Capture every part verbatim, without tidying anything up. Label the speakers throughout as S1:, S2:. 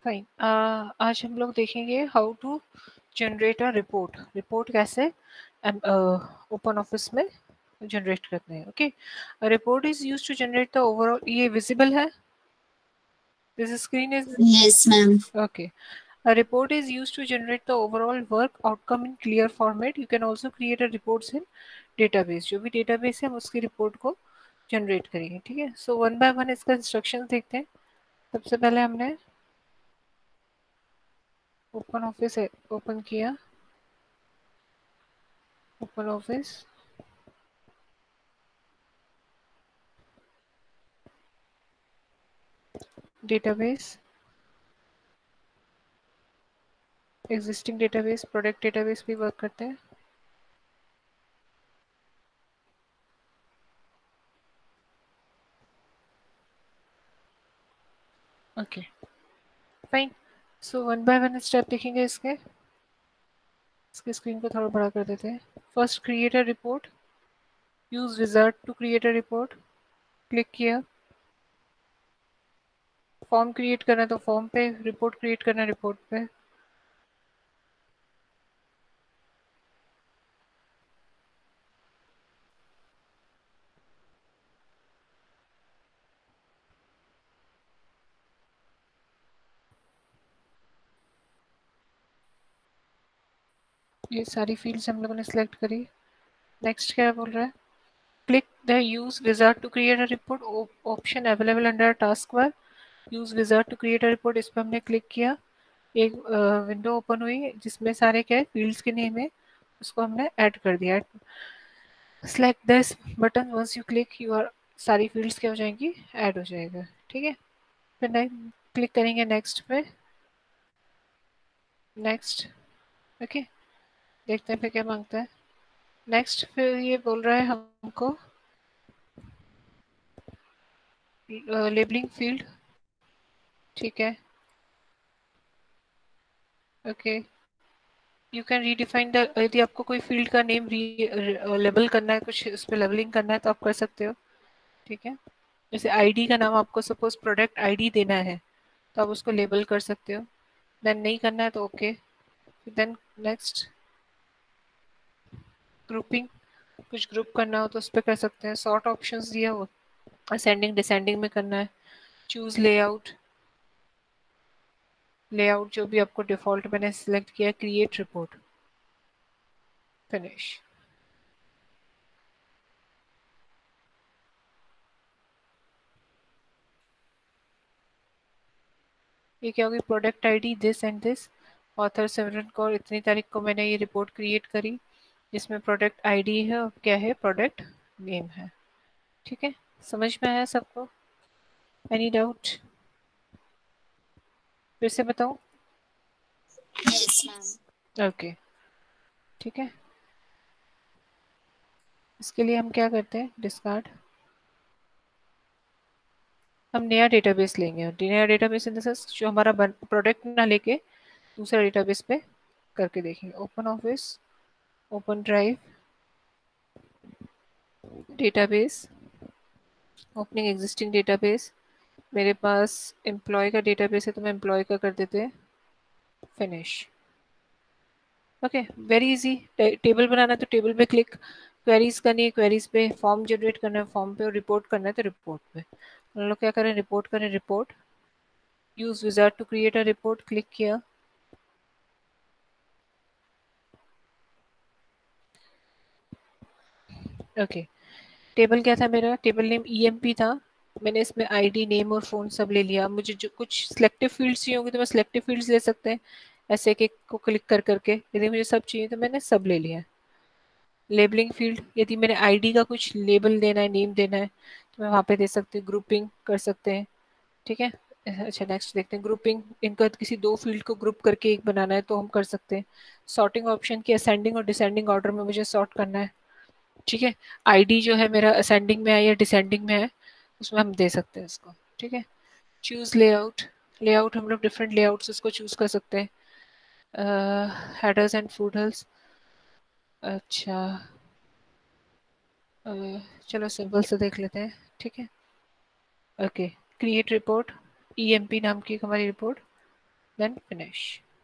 S1: Fine. आज हम लोग देखेंगे how to generate a report. Report कैसे ओपन ऑफिस में जनरेट करते हैं। Okay, report is use to generate the overall. ये विजिबल है, this screen is
S2: Yes, ma'am.
S1: Okay. A report is used to generate the overall work outcome in clear format. You can also create a reports in database. जो भी database है हम उसकी report को generate करेंगे। ठीक है, so one by one इसका instructions देखते हैं। सबसे पहले हमने ओपन ऑफिस ओपन किया, open office, database, existing database, product database भी वर्क करते हैं। Okay fine, so one by one step देखेंगे इसके। इसके स्क्रीन को थोड़ा बड़ा कर देते हैं। First create a report, use wizard to create a report. Click किया, फॉर्म क्रिएट करना है तो फॉर्म पे, रिपोर्ट क्रिएट करना है रिपोर्ट पे। ये सारी फील्ड्स हम लोगों ने सिलेक्ट करी। नेक्स्ट क्या बोल रहा है, click the use wizard to create a report option available under task bar. Use wizard to create a report, इस पर हमने क्लिक किया। एक विंडो ओपन हुई जिसमें सारे क्या है फील्ड्स के नेम है, उसको हमने ऐड कर दिया। Select this button, once you click you are, सारी फील्ड्स क्या हो जाएंगी, ऐड हो जाएगा। ठीक है, फिर क्लिक करेंगे नेक्स्ट पे, नेक्स्ट। ओके, देखते हैं फिर क्या मांगता है। नेक्स्ट फिर ये बोल रहा है हमको लेबलिंग फील्ड। ठीक है, okay, you can redefine the, यदि आपको कोई फील्ड का नेम लेबल करना है, कुछ उस पर लेबलिंग करना है तो आप कर सकते हो। ठीक है, जैसे आईडी का नाम आपको सपोज प्रोडक्ट आईडी देना है तो आप उसको लेबल कर सकते हो। देन नहीं करना है तो ओके। देन नेक्स्ट ग्रुपिंग, कुछ ग्रुप करना हो तो उस पर कर सकते हैं। सॉर्ट ऑप्शंस दिया हो, असेंडिंग डिसेंडिंग में करना है। चूज लेआउट, लेआउट जो भी आपको डिफॉल्ट मैंने सिलेक्ट किया। Create report, finish. ये क्या होगी, product ID this and this, author Simran Kaur, इतनी तारीख को मैंने ये रिपोर्ट क्रिएट करी जिसमें प्रोडक्ट आईडी है और क्या है, प्रोडक्ट नेम है। ठीक है, समझ में आया सबको? Any doubt? फिर से बताऊं?
S2: Yes, ma'am.
S1: ओके, ठीक है, इसके लिए हम क्या करते हैं, डिस्कार्ड। हम नया डेटाबेस लेंगे, नया डेटाबेस इन द सेंस जो हमारा प्रोडक्ट ना लेके दूसरा डेटाबेस पे करके देखेंगे। Open office, open drive, database, opening existing database. मेरे पास एम्प्लॉय का डेटाबेस है तो मैं एम्प्लॉय का कर देते हैं, finish. Okay, very easy. Table बनाना है तो टेबल पे क्लिक, क्वेरीज करनी है क्वेरीज पे, फॉर्म जनरेट करना है फॉर्म पे, और रिपोर्ट करना है तो रिपोर्ट पे। हम लोग क्या करें, रिपोर्ट करें, report, use wizard to create a report. Click किया, ओके। टेबल क्या था मेरा, टेबल नेम ईएमपी था। मैंने इसमें आईडी, नेम और फोन सब ले लिया। मुझे जो कुछ सिलेक्टिव फील्ड्स चाहिए होंगे तो मैं सिलेक्टिव फील्ड्स ले सकते हैं, ऐसे एक एक को क्लिक कर करके। यदि मुझे सब चाहिए तो मैंने सब ले लिया। लेबलिंग फील्ड, यदि मेरे आईडी का कुछ लेबल देना है, नेम देना है तो मैं वहाँ पे दे सकती हूँ। ग्रुपिंग कर सकते हैं। ठीक है, अच्छा नेक्स्ट देखते हैं। ग्रुपिंग, इनका किसी दो फील्ड को ग्रुप करके एक बनाना है तो हम कर सकते हैं। सॉर्टिंग ऑप्शन की असेंडिंग और डिसेंडिंग ऑर्डर में मुझे सॉर्ट करना है। ठीक है, आईडी जो है मेरा असेंडिंग में है या डिसेंडिंग में है उसमें हम दे सकते हैं इसको। ठीक है, चूज लेआउट, लेआउट हम लोग डिफरेंट लेआउट्स उसको चूज कर सकते हैं। हेडर्स एंड फूटर्स, अच्छा अ, चलो सिंपल से देख लेते हैं। ठीक है, ओके। क्रिएट रिपोर्ट, ईएमपी नाम की हमारी report. Then finish.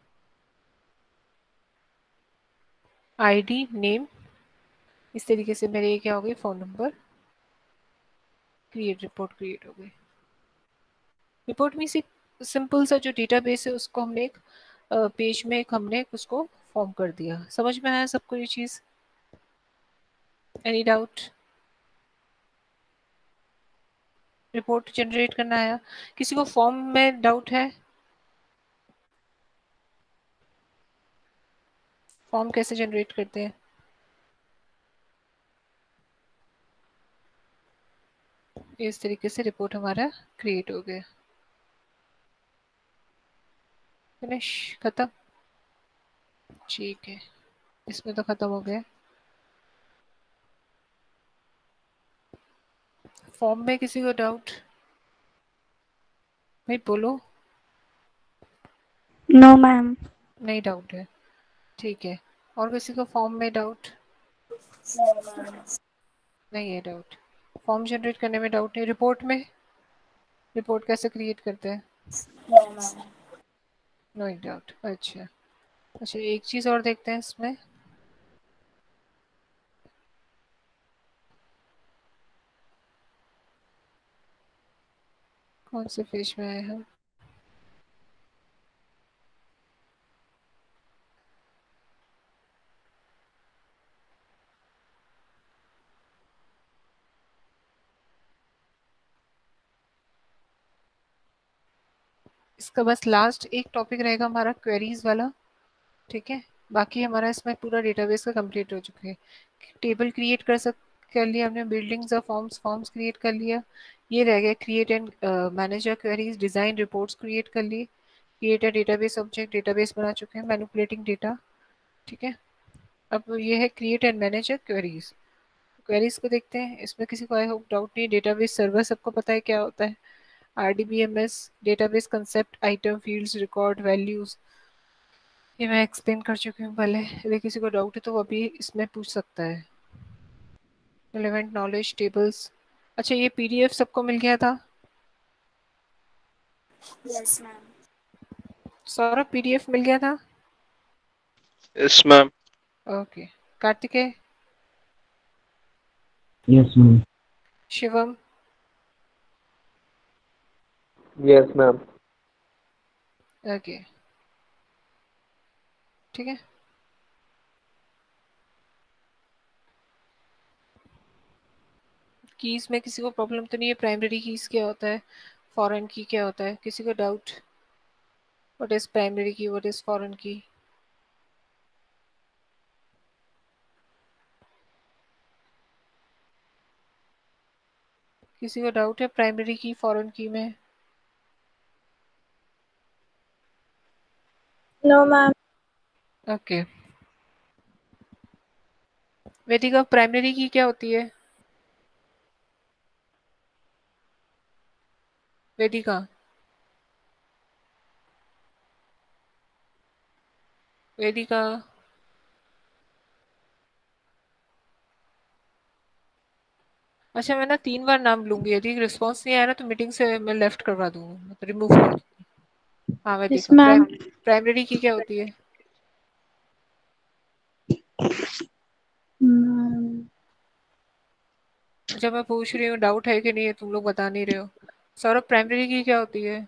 S1: ID name, इस तरीके से मेरे ये क्या हो गई, phone number. Create report create हो गई। रिपोर्ट में सिंपल सा जो डेटाबेस है उसको हमने एक पेज में एक हमने उसको फॉर्म कर दिया। समझ में आया सबको ये चीज? Any doubt? रिपोर्ट जनरेट करना आया? किसी को फॉर्म में डाउट है? फॉर्म कैसे जनरेट करते हैं? इस तरीके से रिपोर्ट हमारा क्रिएट हो गया। फिनिश, खत्म। ठीक है, इसमें तो खत्म हो गया। फॉर्म में किसी को डाउट? भाई बोलो।
S3: No ma'am.
S1: नहीं डाउट है, ठीक है। और किसी को फॉर्म में डाउट? नहीं है डाउट। फॉर्म जनरेट करने में डाउट नहीं। रिपोर्ट में, रिपोर्ट कैसे क्रिएट करते हैं? No doubt. अच्छा अच्छा, एक चीज और देखते हैं इसमें। कौन से पेज में आए हम? इसका बस लास्ट एक टॉपिक रहेगा हमारा क्वेरीज वाला, ठीक है। बाकी हमारा इसमें पूरा डेटाबेस का कंप्लीट हो चुका है। टेबल क्रिएट कर सक कर लिया हमने, बिल्डिंग्स और फॉर्म्स फॉर्म्स क्रिएट कर लिया। ये रह गया create and manage your queries, design reports create कर ली, create a database object, database बना चुके हैं, मैनिपुलेटिंग डेटा, ठीक है। अब ये है create and manage your queries. Queries को देखते हैं। इसमें किसी को आई होप डाउट नहीं। डेटाबेस सर्वर सबको पता है क्या होता है। RDBMS, database concept, item, fields, record, values, ये मैं एक्सप्लेन कर चुकी हूँ पहले। यदि किसी को डाउट है तो वो अभी इसमें पूछ सकता है। Relevant knowledge tables. अच्छा, ये पीडीएफ सबको मिल गया था?
S2: Yes ma'am.
S1: सौरभ, पीडीएफ मिल गया था?
S4: Yes ma'am.
S1: Okay. Kartikeya?
S5: Yes ma'am.
S1: Shivam?
S4: Yes ma'am.
S1: Okay, ठीक है। कीज में किसी को प्रॉब्लम तो नहीं है? प्राइमरी कीज क्या होता है, फॉरेन की क्या होता है? किसी को doubt? What is primary key, what is foreign key? किसी को डाउट है प्राइमरी की फॉरेन की में?
S3: No ma'am.
S1: Okay. Vedika, primary key क्या होती है? वेदिका? वेदिका? अच्छा, मैं ना तीन बार नाम लूंगी, यदि रिस्पॉन्स नहीं आया ना तो मीटिंग से मैं लेफ्ट करवा दूंगी, मतलब रिमूव कर दूंगी। हाँ
S3: यस
S1: वेदिका,
S3: मैम।
S1: प्राइमरी की क्या होती है? जब मैं पूछ रही हूँ डाउट है कि नहीं है, तुम लोग बता नहीं रहे हो। सौरभ, प्राइमरी की क्या होती है?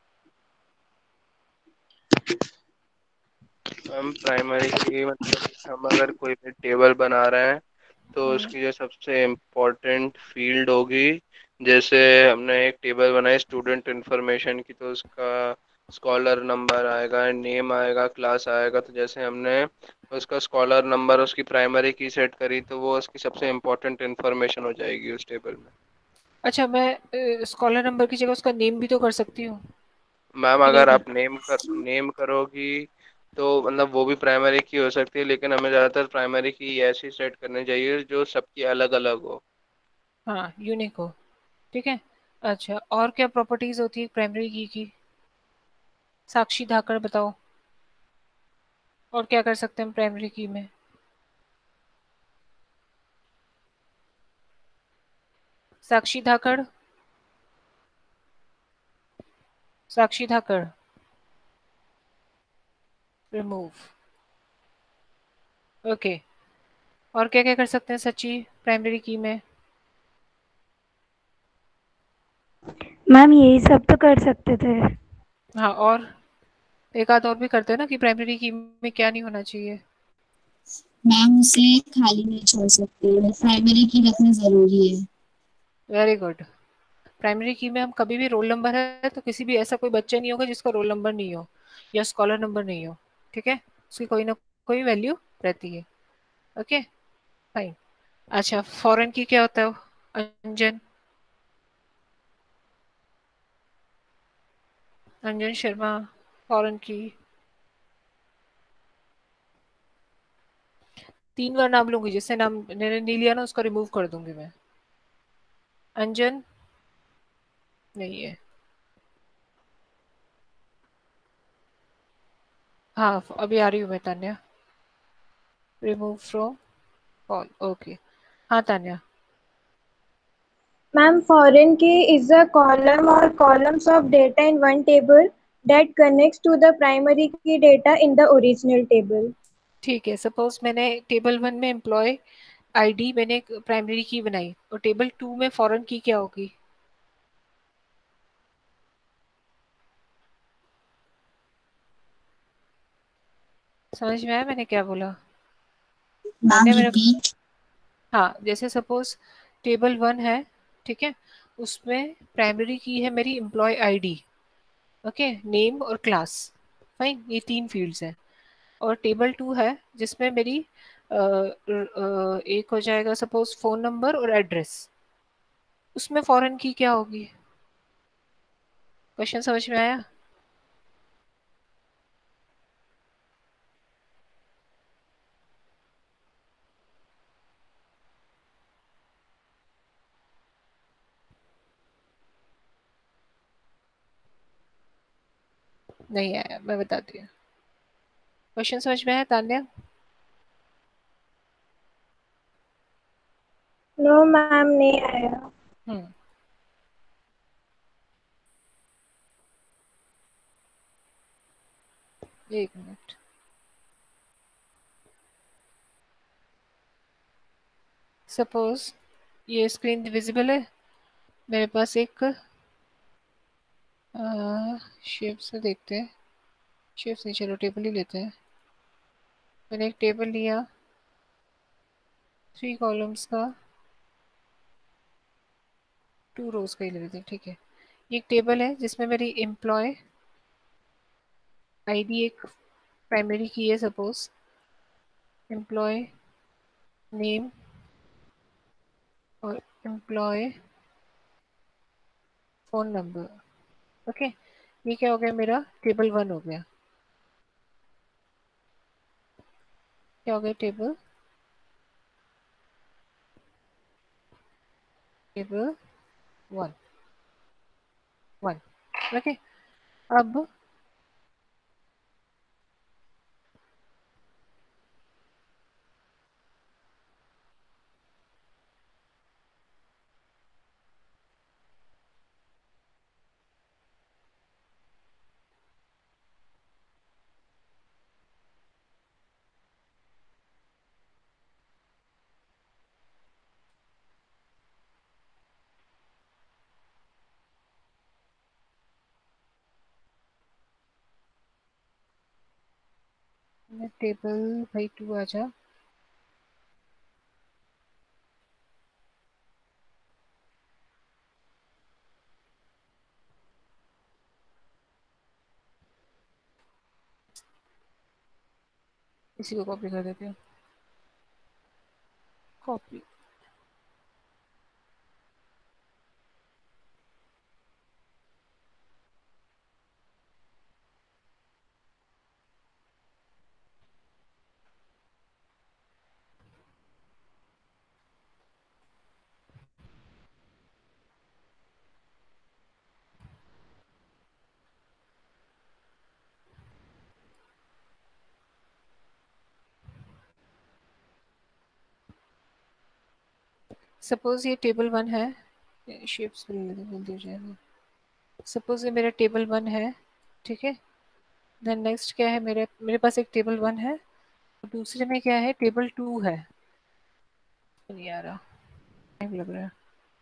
S4: हम प्राइमरी की मतलब हम अगर कोई भी टेबल बना रहे हैं तो
S1: हम्म,
S4: उसकी जो सबसे इम्पोर्टेंट फील्ड होगी, जैसे हमने एक टेबल बनाई स्टूडेंट इंफॉर्मेशन की, तो उसका स्कॉलर नंबर आएगा, नेम आएगा, क्लास आएगा। तो जैसे हमने उसका स्कॉलर नंबर उसकी प्राइमरी की सेट करी तो वो उसकी सबसे इम्पोर्टेंट इंफॉर्मेशन हो जाएगी उस टेबल में।
S1: अच्छा, मैं स्कॉलर नंबर की जगह उसका नेम भी तो कर सकती हूँ
S4: मैम
S1: कि नहीं
S4: अगर
S1: कर?
S4: आप नेम कर नेम करोगी तो मतलब वो भी प्राइमरी की हो सकती है, लेकिन हमें ज़्यादातर प्राइमरी की ऐसी सेट करनी चाहिए जो सबकी अलग अलग हो।
S1: हाँ, यूनिक हो, ठीक है। अच्छा, और क्या प्रॉपर्टीज होती है प्राइमरी की की? साक्षी धाकड़ बताओ, और क्या कर सकते हैं हम प्राइमरी की में? साक्षी धाकड़? साक्षी धाकड़? रिमूव। ओके, और क्या क्या कर सकते हैं सच्ची प्राइमरी की में?
S3: मैम यही सब तो कर सकते थे।
S1: हाँ, और एक आध और भी करते हैं ना कि प्राइमरी की में क्या नहीं होना चाहिए।
S2: मैम उसे खाली नहीं छोड़ सकते, प्राइमरी की रखना जरूरी है।
S1: Very good. प्राइमरी की में हम कभी भी रोल नंबर है तो किसी भी ऐसा कोई बच्चा नहीं होगा जिसका रोल नंबर नहीं हो या स्कॉलर नंबर नहीं हो, ठीक है, उसकी कोई ना कोई वैल्यू रहती है। Okay, fine. अच्छा, फॉरेन की क्या होता है अंजन? अंजन शर्मा, फॉरेन की तीन बार नाम लूंगी, जिससे नाम मैंने नहीं लिया ना उसका रिमूव कर दूंगी मैं। अंजन नहीं है। हाँ, अभी आ रही हूँ मैं Tanya. Remove from call, okay. हाँ Tanya.
S3: Ma'am, foreign key is a column or columns of data in one table that connects to the primary key data in the original table.
S1: ठीक है, सपोज मैंने टेबल वन में employee ID मैंने एक primary की बनाई और टेबल टू में फॉरेन की क्या होगी? समझ में आया मैंने क्या बोला?
S2: मैम
S1: तान्या मेरा,
S2: रिपीट।
S1: हाँ, जैसे सपोज टेबल वन है, ठीक है, उसमें प्राइमरी की है मेरी एम्प्लॉय आईडी, ओके, नेम और क्लास, फाइन, ये तीन फील्ड्स हैं। और टेबल टू है जिसमें मेरी अ, अ, एक हो जाएगा सपोज फोन नंबर और एड्रेस, उसमें फॉरेन की क्या होगी? क्वेश्चन समझ में आया? नहीं आया, मैं बताती हूँ। क्वेश्चन समझ में आया तान्या?
S3: No, ma'am, नहीं आया।
S1: हम्म, एक मिनट। सपोज ये स्क्रीन विजिबल है, मेरे पास एक शेप से देखते हैं, शेप नहीं, चलो टेबल ही लेते हैं। मैंने एक टेबल लिया थ्री कॉलम्स का, टू रोज का ही ले लेते हैं, ठीक है। ये एक टेबल है जिसमें मेरी एम्प्लॉय आईडी एक प्राइमरी की है, सपोज एम्प्लॉय नेम और एम्प्लॉय फोन नंबर, ओके। ये क्या हो गया, मेरा टेबल वन हो गया। क्या हो गया? Table table one, one, okay. अब मैं टेबल, भाई टू आ जा, इसी को कॉपी कर देती हूँ, कॉपी। सपोज ये टेबल वन है, शेप्स बोल दिया जाएगा। सपोज ये मेरा टेबल वन है, ठीक है, देन नेक्स्ट क्या है, मेरे मेरे पास एक टेबल वन है, दूसरे में क्या है, टेबल टू है। नहीं आ रहा, टाइम लग रहा है।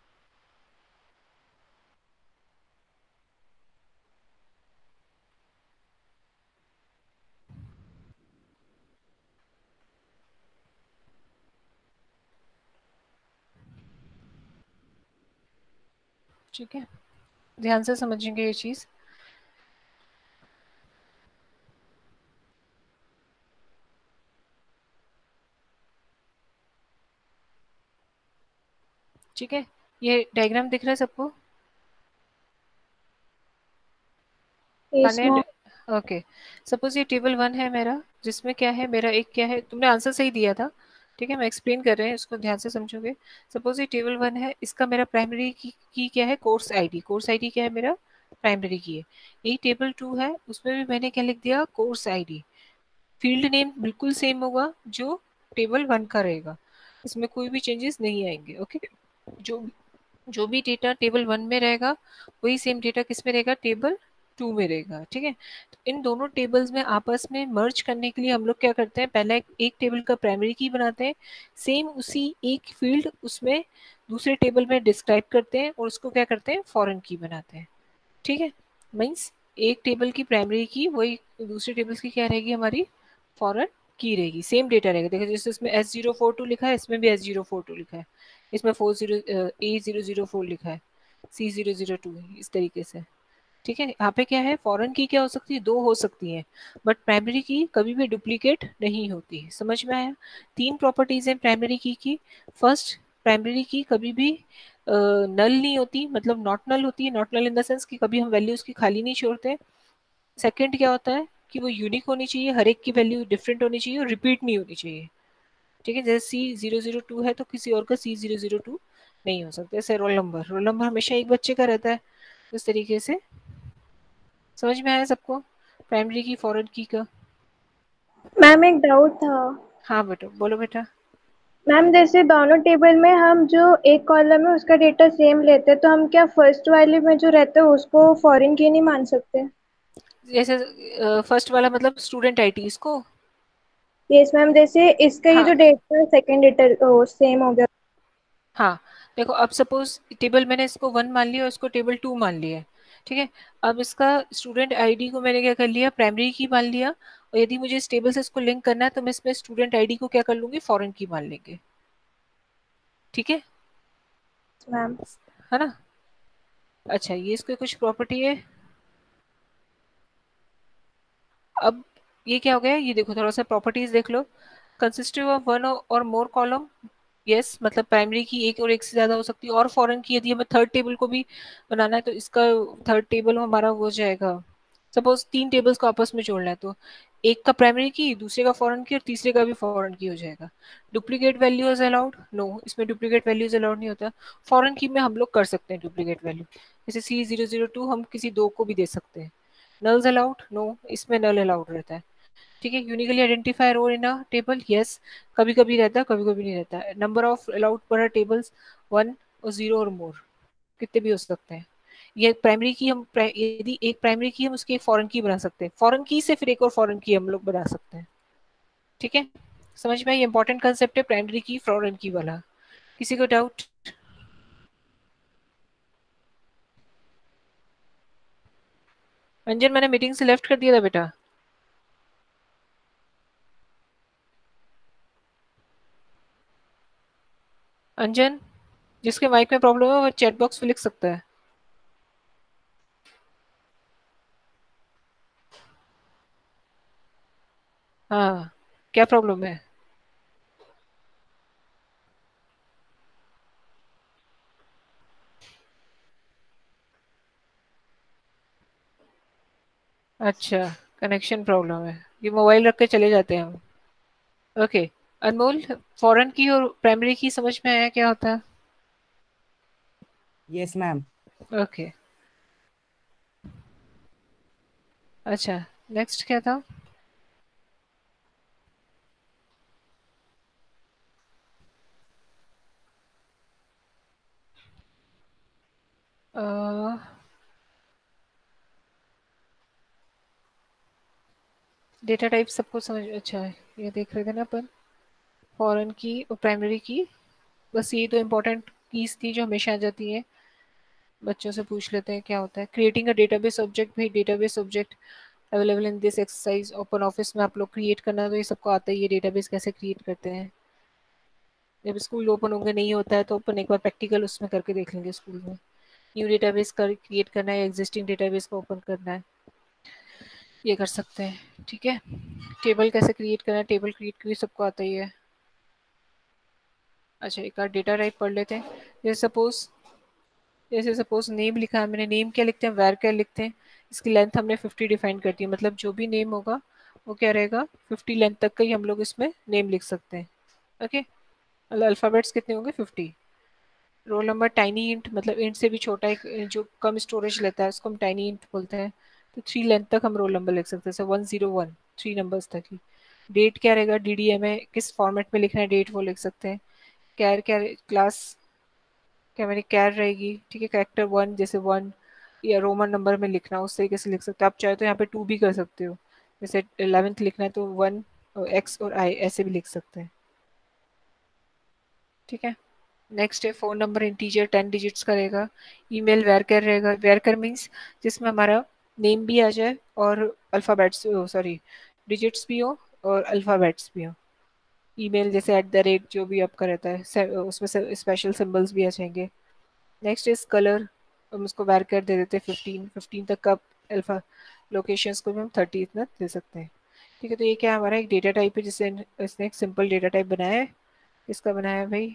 S1: ठीक है, ध्यान से समझेंगे ये चीज। ठीक है, ये डायग्राम दिख रहा है सबको?
S3: Yes,
S1: hundred.
S3: ma'am.
S1: Okay, suppose ये टेबल वन है मेरा, जिसमें क्या है, मेरा एक क्या है, तुमने आंसर सही दिया था। ठीक है, मैं एक्सप्लेन कर रहे हैं, इसको ध्यान से समझोगे। सपोज ये टेबल वन है, इसका मेरा प्राइमरी की, की क्या है, कोर्स आईडी। कोर्स आईडी क्या है मेरा, प्राइमरी की है। यही टेबल टू है, उसमें भी मैंने क्या लिख दिया, कोर्स आईडी। फील्ड नेम बिल्कुल सेम होगा जो टेबल वन का रहेगा, इसमें कोई भी चेंजेस नहीं आएंगे। ओके, जो जो भी डेटा टेबल वन में रहेगा वही सेम डेटा किस में रहेगा, टेबल टू में रहेगा। ठीक है, तो इन दोनों टेबल्स में आपस में मर्ज करने के लिए हम लोग क्या करते हैं, पहले एक, एक टेबल का प्राइमरी की बनाते हैं, सेम उसी एक फील्ड उसमें दूसरे टेबल में डिस्क्राइब करते हैं और उसको क्या करते हैं, फॉरेन की बनाते हैं। ठीक है, मीन्स एक टेबल की प्राइमरी की वही दूसरे टेबल्स की क्या रहेगी, हमारी फॉरेन की रहेगी, सेम डेटा रहेगा। देखो जैसे इसमें एस जीरो फोर टू लिखा है, इसमें भी एस जीरो फोर टू लिखा है, इसमें four zero A zero zero four लिखा है, सी जीरो जीरो टू, इस तरीके से। ठीक है, यहाँ पे क्या है, फॉरेन की क्या हो सकती है, दो हो सकती है, बट प्राइमरी की कभी भी डुप्लीकेट नहीं होती है। समझ में आया? तीन प्रॉपर्टीज हैं प्राइमरी की की। फर्स्ट, प्राइमरी की कभी भी नल नहीं होती, मतलब नॉट नल होती है, not null in the sense कि कभी हम वैल्यू उसकी खाली नहीं छोड़ते। सेकंड क्या होता है कि वो यूनिक होनी चाहिए, हर एक की वैल्यू डिफरेंट होनी चाहिए और रिपीट नहीं होनी चाहिए। ठीक है, जैसे सी जीरो जीरो टू है तो किसी और का सी जीरो जीरो टू नहीं हो सकता। जैसे रोल नंबर, रोल नंबर हमेशा एक बच्चे का रहता है, इस तरीके से। समझ में आया सबको, प्राइमरी की फॉरेन की का?
S3: मैम एक डाउट था।
S1: हाँ बेटा, बोलो बेटा।
S3: मैम जैसे दोनों टेबल में हम जो एक कॉलम है उसका डेटा सेम लेते हैं, तो हम क्या फर्स्ट वाले में जो रहता है उसको फॉरेन की नहीं मान सकते?
S1: जैसे फर्स्ट वाला मतलब स्टूडेंट आईडी, इसको?
S3: यस मैम, जैसे इसका ये
S1: हाँ
S3: जो डेटा है सेकेंड डेटा सेम हो गया।
S1: हाँ, देखो अब सपोज टेबल मैंने इसको वन मान लिया और इसको टेबल टू मान लिया है। ठीक है, अब इसका स्टूडेंट आईडी को मैंने क्या कर लिया, प्राइमरी की मान लिया, और यदि मुझे इस टेबल से इसको लिंक करना है तो मैं इसमें स्टूडेंट आईडी को क्या कर लूंगी, फॉरेन की मान लेंगे। ठीक है,
S3: मैम
S1: है ना? अच्छा, ये इसकी कुछ प्रॉपर्टी है। अब ये क्या हो गया, ये देखो थोड़ा सा प्रॉपर्टीज देख लो। कंसिस्टिव ऑफ वन और मोर कॉलम, यस, मतलब प्राइमरी की एक और एक से ज्यादा हो सकती है। और फॉरेन की यदि हमें थर्ड टेबल को भी बनाना है तो इसका थर्ड टेबल हमारा हो जाएगा। सपोज तीन टेबल्स को आपस में जोड़ना है तो एक का प्राइमरी की, दूसरे का फॉरेन की और तीसरे का भी फॉरेन की हो जाएगा। डुप्लीकेट वैल्यूज अलाउड, नो, इसमें डुप्लीकेट वैल्यूज अलाउड नहीं होता। फॉरेन की में हम लोग कर सकते हैं डुप्लीकेट वैल्यू, जैसे सी जीरो जीरो टू हम किसी दो को भी दे सकते हैं। नल्स अलाउड, नो, इसमें नल अलाउड रहता है। ठीक है, uniquely identifier row in a table, yes, कभी कभी रहता है, कभी कभी नहीं रहता है। Number of allowed per tables, one और जीरो और मोर, कितने भी हो सकते हैं। ये प्राइमरी की हम pri- यदि एक प्राइमरी की हम उसकी एक फॉरेन की बना सकते हैं, फॉरेन की से फिर एक और फॉरेन की हम लोग बना सकते हैं। ठीक है, समझ में, ये इंपॉर्टेंट कंसेप्ट है प्राइमरी की फॉरेन की वाला। किसी को डाउट? अंजन, मैंने मीटिंग से लेफ्ट कर दिया था बेटा। अंजन, जिसके माइक में प्रॉब्लम है वो चैट बॉक्स में लिख सकता है। हाँ, क्या प्रॉब्लम है? अच्छा, कनेक्शन प्रॉब्लम है, ये मोबाइल रख के चले जाते हैं हम। ओके, अनमोल, फॉरेन की और प्राइमरी की समझ में आया क्या होता है?
S5: Yes ma'am.
S1: ओके, अच्छा, नेक्स्ट क्या था? अह, डेटा टाइप सबको समझ अच्छा है, ये देख रहे थे ना अपन, फॉरेन की और प्राइमरी की, बस ये तो इम्पोर्टेंट कीज थी जो हमेशा आ जाती है, बच्चों से पूछ लेते हैं क्या होता है। क्रिएटिंग अ डेटाबेस ऑब्जेक्ट, भाई database object available in this exercise, open office में आप लोग क्रिएट करना, तो ये सबको आता है ये डेटाबेस कैसे क्रिएट करते हैं। जब स्कूल ओपन होंगे नहीं होता है तो अपन एक बार प्रैक्टिकल उसमें करके देख लेंगे स्कूल में। न्यू डेटाबेस कर क्रिएट करना है, एग्जिस्टिंग डेटाबेस को ओपन करना है, ये कर सकते हैं। ठीक है, टेबल कैसे क्रिएट करना है, टेबल क्रिएट क्रिएट सबको आता ही है। अच्छा एक बार डेटा टाइप पढ़ लेते हैं। जैसे सपोज जैसे सपोज नेम लिखा है मैंने, नेम क्या लिखते हैं, वैर क्या लिखते हैं, इसकी लेंथ हमने फिफ्टी डिफाइन कर दी है, मतलब जो भी नेम होगा वो क्या रहेगा, फिफ्टी लेंथ तक का ही हम लोग इसमें नेम लिख सकते हैं। ओके, मतलब अल्फ़ाबेट्स कितने होंगे, fifty. Roll number tiny int, मतलब इंट से भी छोटा एक जो कम स्टोरेज लेता है उसको हम टाइनी इंट बोलते हैं, तो थ्री लेंथ तक हम रोल नंबर लिख सकते हैं, one zero one, three numbers तक ही। डेट क्या रहेगा, डी डी एम है, किस फॉर्मेट में लिखना है डेट वो लिख सकते हैं। कैर क्या, क्लास क्या मेरी कैर रहेगी, ठीक है, कैरेक्टर वन जैसे वन, या रोमन नंबर में लिखना हो उस तरीके से लिख सकते हो आप, चाहे तो यहाँ पे टू भी कर सकते हो, जैसे इलेवेंथ लिखना है तो वन एक्स और आई ऐसे भी लिख सकते हैं। ठीक है, नेक्स्ट है phone number integer ten digits का रहेगा। ईमेल वेरकर रहेगा, वेरकर मीन्स जिसमें हमारा नेम भी आ जाए और अल्फ़ाबेट्स, सॉरी डिजिट्स भी हो और अल्फ़ाबेट्स भी हो। ईमेल जैसे एट द रेट जो भी आपका रहता है से- उसमें से स्पेशल सिंबल्स भी आ जाएंगे। नेक्स्ट इज कलर, हम उसको वेरकर दे देते हैं फिफ्टीन, फिफ्टीन तक का अल्फ़ा लोकेशंस को भी हम थर्टी इतना दे सकते हैं। ठीक है, तो ये क्या हमारा एक डेटा टाइप है जिससे इसने एक सिंपल डेटा टाइप बनाया है। इसका बनाया है भाई,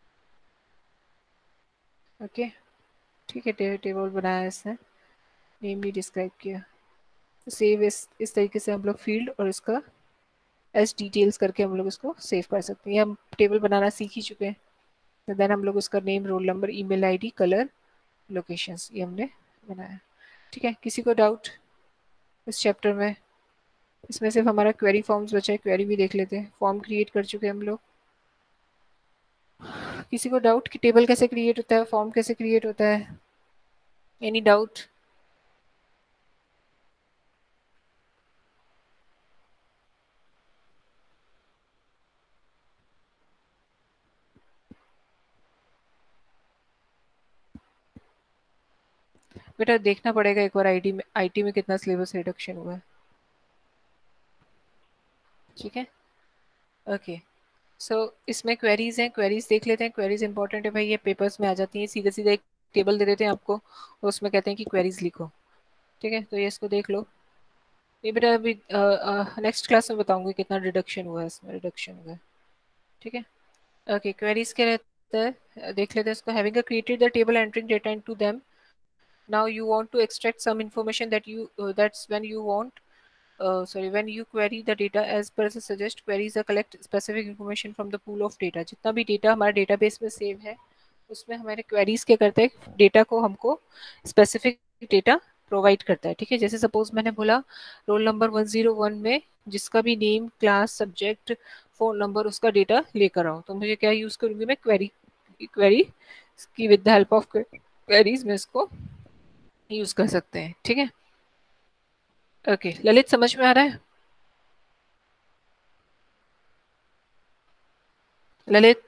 S1: ओके ठीक है, टे, टेबल बनाया है इसने, नेम भी डिस्क्राइब किया। तो सेव इस इस तरीके से हम लोग फील्ड और इसका एस डिटेल्स करके हम लोग इसको सेव कर सकते हैं। ये हम टेबल बनाना सीख ही चुके हैं, तो देन हम लोग उसका name, roll number, email ID, colour, locations ये हमने बनाया। ठीक है, किसी को डाउट इस चैप्टर में? इसमें सिर्फ हमारा क्वेरी फॉर्म्स बचा है, क्वेरी भी देख लेते हैं, फॉर्म क्रिएट कर चुके हैं हम लोग। किसी को डाउट कि टेबल कैसे क्रिएट होता है, फॉर्म कैसे क्रिएट होता है, एनी डाउट? बेटा देखना पड़ेगा एक बार आईटी में, आईटी में कितना सिलेबस रिडक्शन हुआ है। ठीक है, ओके। सो इसमें क्वेरीज हैं, क्वेरीज देख लेते हैं। क्वेरीज इंपॉर्टेंट है भाई, ये पेपर्स में आ जाती हैं, सीधे सीधे एक टेबल दे देते हैं आपको और उसमें कहते हैं कि क्वेरीज लिखो। ठीक है, तो ये इसको देख लो। ये बेटा अभी नेक्स्ट क्लास में बताऊंगी कितना रिडक्शन हुआ है, इसमें रिडक्शन हुआ है। ठीक है, ओके। क्वेरीज क्या रहता है देख लेते हैं इसको। Having created the table, entering data into them, now you want to extract some information that you uh, that's when you want uh, sorry when you query the data as per the suggest queries the collect specific information from the pool of data। जितना भी data हमारे database में save है उसमें हमारे queries क्या करते हैं, डेटा को हमको स्पेसिफिक डेटा प्रोवाइड करता है। ठीक है, जैसे सपोज मैंने बोला roll number one zero one में जिसका भी name, class, subject, phone number, उसका डेटा लेकर आओ, तो मुझे क्या यूज करूंगी मैं, क्वेरी क्वेरी की with the help of queries में इसको यूज कर सकते हैं। ठीक है, ओके। ललित समझ में आ रहा है? ललित,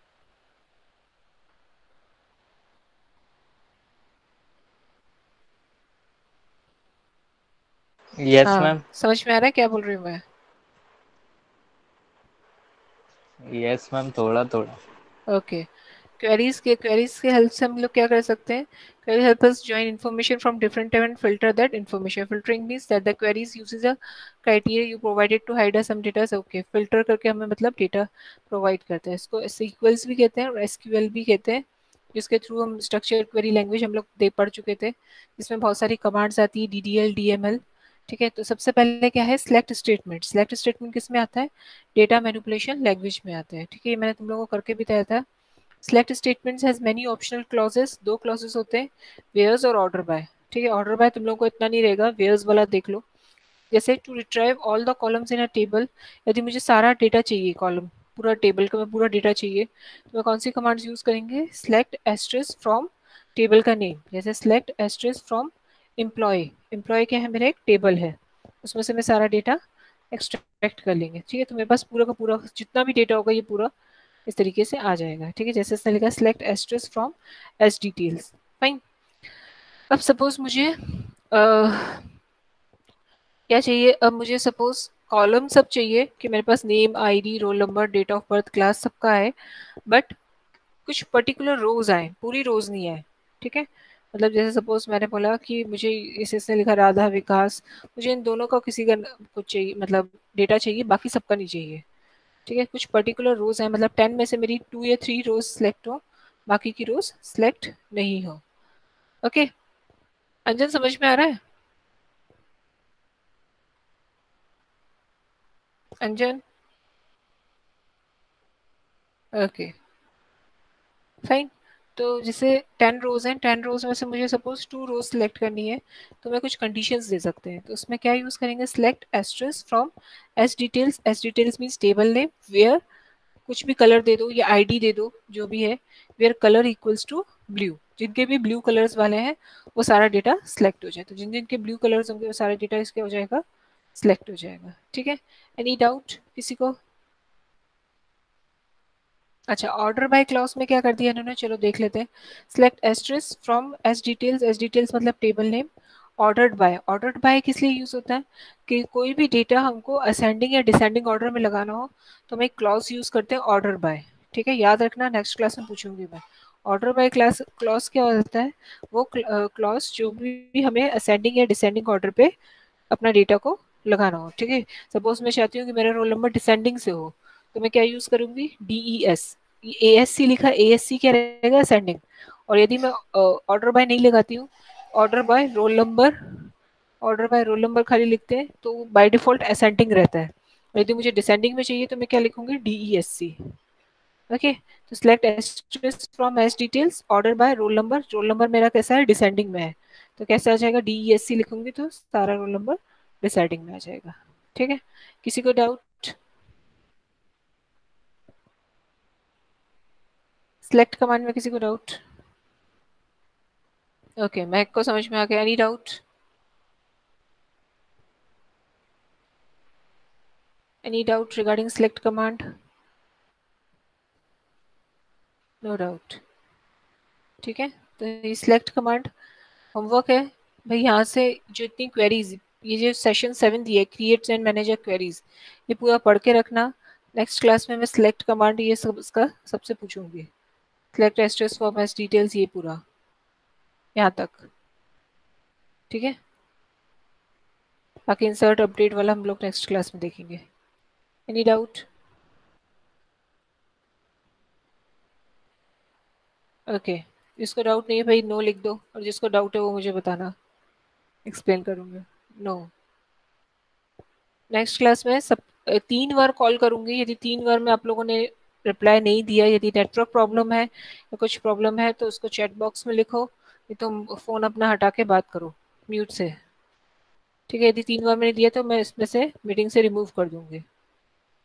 S5: यस
S1: हाँ
S5: मैम।
S1: समझ में आ रहा है क्या बोल रही हूँ मैं?
S5: यस मैम, थोड़ा थोड़ा।
S1: ओके, क्वेरीज के क्वेरीज के हेल्प से हम लोग क्या कर सकते हैं, query help us join information from different table and filter that information. Filtering means that the queries uses a criteria you provided to hide some data. Okay, filter करके हमें मतलब डेटा प्रोवाइड करता है। इसको सीक्वल्स भी कहते हैं और एसक्यूएल भी कहते हैं, जिसके थ्रू हम स्ट्रक्चर क्वेरी लैंग्वेज हम लोग दे पढ़ चुके थे, जिसमें बहुत सारी कमांड्स आती है, D D L, D M L. ठीक है, तो सबसे पहले क्या है, सिलेक्ट स्टेटमेंट। सिलेक्ट स्टेटमेंट किस में आता है, डेटा मैनिपुलेशन लैंग्वेज में आता है। ठीक है, ये मैंने तुम लोगों को करके भी बताया था। Select statements has many optional clauses, दो क्लॉजेस होते हैं, वेयर्स और ऑर्डर बाय। ठीक है, ऑर्डर बाय तुम लोगों को इतना नहीं रहेगा, वेयर्स वाला देख लो। जैसे to retrieve all the columns in a table, यदि मुझे सारा डेटा चाहिए, कॉलम पूरा टेबल का मैं पूरा डेटा चाहिए, तो मैं कौन सी कमांड्स यूज करेंगे, सिलेक्ट एस्ट्रिस फ्रॉम टेबल का नेम, जैसे select asterisk from employee. Employee क्या है, मेरा एक टेबल है उसमें से मैं सारा डेटा एक्सट्रैक्ट कर लेंगे। ठीक है, तो मेरे पास पूरा का पूरा जितना भी डेटा होगा ये पूरा इस तरीके से आ जाएगा। ठीक है, जैसे इसने लिखा select asterisk from S details. Fine. अब सपोज मुझे uh, क्या चाहिए, अब मुझे सपोज कॉलम सब चाहिए कि मेरे पास name, ID, roll number, date of birth, class सबका है, बट कुछ पर्टिकुलर रोज आए, पूरी रोज नहीं आए। ठीक है, मतलब जैसे सपोज मैंने बोला कि मुझे इस इसने लिखा राधा विकास, मुझे इन दोनों का किसी का कुछ चाहिए, मतलब डेटा चाहिए, बाकी सबका नहीं चाहिए। ठीक है, कुछ पर्टिकुलर रोज है, मतलब टेन में से मेरी टू या थ्री रोज सिलेक्ट हो, बाकी की रोज सिलेक्ट नहीं हो। ओके, अंजन समझ में आ रहा है? अंजन? Okay fine. तो जैसे टेन रोज हैं, टेन रोज में से मुझे सपोज टू रोज सिलेक्ट करनी है, तो मैं कुछ कंडीशंस दे सकते हैं। तो उसमें क्या यूज करेंगे, select asterisk from S details. S details means table name, where कुछ भी कलर दे दो या आईडी दे दो जो भी है, where colour equals to blue. जिनके भी ब्लू कलर्स वाले हैं वो सारा डेटा सिलेक्ट हो जाए। तो जिन जिनके ब्लू कलर्स होंगे वो सारा डेटा इसके हो जाएगा, सिलेक्ट हो जाएगा। ठीक है, एनी डाउट किसी को? अच्छा, ऑर्डर बाय क्लॉज में क्या कर दिया इन्होंने, चलो देख लेते हैं। Select asterisk from S details. S details मतलब table name. Ordered by, ordered by किस लिए यूज होता है कि कोई भी डेटा हमको असेंडिंग या डिसेंडिंग ऑर्डर में लगाना हो तो हम एक क्लॉज यूज करते हैं, ऑर्डर बाय। ठीक है, याद रखना, नेक्स्ट क्लास में पूछूंगी मैं। ऑर्डर बाय क्लास क्लॉज क्या होता है, वो क्लॉज जो भी हमें असेंडिंग या डिसेंडिंग ऑर्डर पे अपना डेटा को लगाना हो। ठीक है, सपोज मैं चाहती हूँ कि मेरा रोल नंबर डिसेंडिंग से हो, तो मैं क्या यूज करूंगी, D E S. A S C लिखा, ए एस सी क्या रहेगा, असेंडिंग। और यदि मैं ऑर्डर बाय नहीं लगाती हूँ, order by roll number, order by roll number खाली लिखते हैं तो बाय डिफॉल्ट असेंडिंग रहता है। यदि मुझे डिसेंडिंग में चाहिए तो मैं क्या लिखूंगी, D E S C. Okay, तो select asterisk from S details, order by roll number. Roll number मेरा कैसा है, डिसेंडिंग में है, तो कैसे आ जाएगा, डी ई एस सी लिखूंगी तो सारा रोल नंबर डिसेंडिंग में आ जाएगा। ठीक है, किसी को डाउट? सिलेक्ट कमांड में किसी को डाउट? ओके, मैक को समझ में आ गया, any doubt? Any doubt regarding select command? No doubt. ठीक है, तो ये सिलेक्ट कमांड होमवर्क है भाई। यहाँ से जो इतनी क्वेरीज, ये जो सेशन सेवन दिया है, क्रिएट एंड मैनेज क्वेरीज, ये पूरा पढ़ के रखना। नेक्स्ट क्लास में मैं सिलेक्ट कमांड ये सब इसका सबसे पूछूंगी। Select asterisk for match details, ये पूरा यहाँ तक। ठीक है, बाकी इंसर्ट अपडेट वाला हम लोग नेक्स्ट क्लास में देखेंगे। Any doubt? ओके, जिसको डाउट नहीं है भाई नो लिख दो, और जिसको डाउट है वो मुझे बताना, एक्सप्लेन करूंगी। नो, नेक्स्ट क्लास में सब तीन बार कॉल करूंगी। यदि तीन बार में आप लोगों ने रिप्लाई नहीं दिया, यदि नेटवर्क प्रॉब्लम है या कुछ प्रॉब्लम है तो उसको चैट बॉक्स में लिखो, नहीं तो फ़ोन अपना हटा के बात करो म्यूट से। ठीक है, यदि तीन बार मैंने दिया तो मैं इसमें से मीटिंग से रिमूव कर दूंगी।